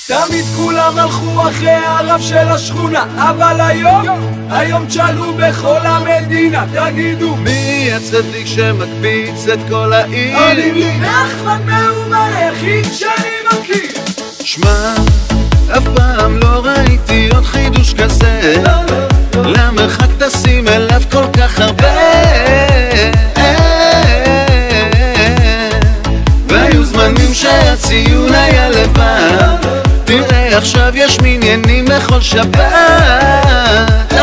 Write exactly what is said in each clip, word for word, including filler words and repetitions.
תמיד כולם הלכו אחרי הרב של השכונה, אבל היום, היום תשאלו בכל המדינה, תגידו מי הצדיק שמקפיץ את כל העיר? עונים לי נחמן מאומן היחיד שאני מכיר. שמע, אף פעם לא ראיתי עוד חידוש כזה, למרחק תשים אליו כל כך הרבה, והיו זמנים שהציון היה לבד, תראה עכשיו יש מניינים לכל שבת.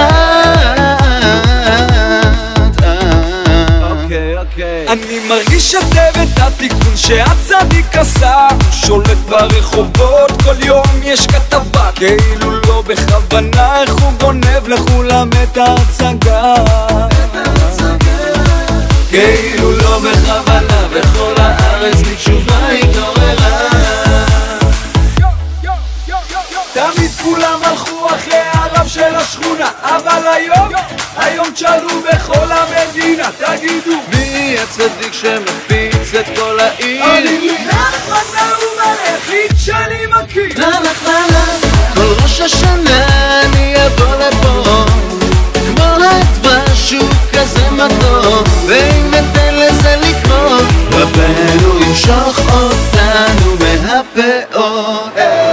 אני מרגיש היטב את התיקון שהצדיק עשה, הוא שולט ברחובות, כל יום יש כתבה, כאילו לא בכוונה, איך הוא גונב לכולם את ההצגה, כאילו לא בכוונה, בכל הארץ בתשובה התעוררה. תמיד כולם הלכו אחרי הרב של השכונה, אבל היום, היום תשאלו בכל המדינה, תגידו מי הצדיק שמקפיץ את כל העיר? עונים לי נחמן מאומן היחיד שאני מכיר. כל ראש השנה אני אבוא לפה, כמו הדבש הוא כזה מתוק, ואם ניתן לזה לקרות, רבנו ימשוך אותנו מהפאות.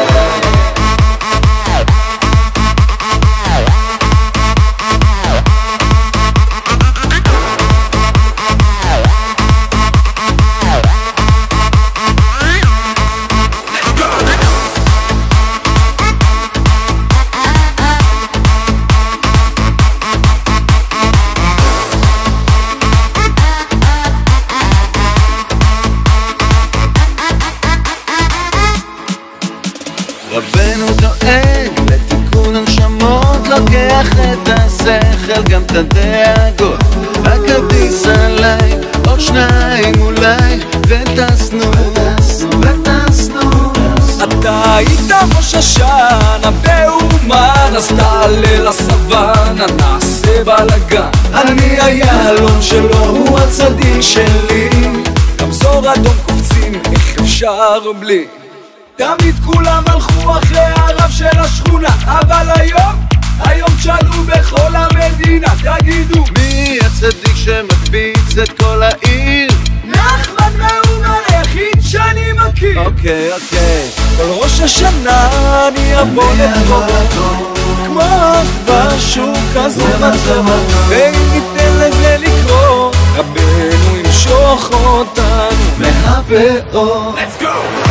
רבנו דואג לתיקון הנשמות, לוקח את השכל גם את הדאגות, הכרטיס עליי, עוד שניים אולי, וטסנו, וטסנו. אתה היית ראש השנה באומן, אז תעלה לסוואנה, נעשה בלגן. אני היהלום שלו, הוא הצדיק שלי, רמזור אדום קופצים, איך אפשר בלי? תמיד כולם הלכו אחרי הרב של השכונה, אבל היום, היום תשאלו בכל המדינה, תגידו מי הצדיק שמקפיץ את כל העיר? נחמן מאומן היחיד שאני מכיר. אוקיי, אוקיי. כל ראש השנה אני אבוא לפה, כמו הדבש הוא כזה מתוק, ואם ניתן לזה לקרות, רבנו ימשוך אותנו מהפאות. Let's go!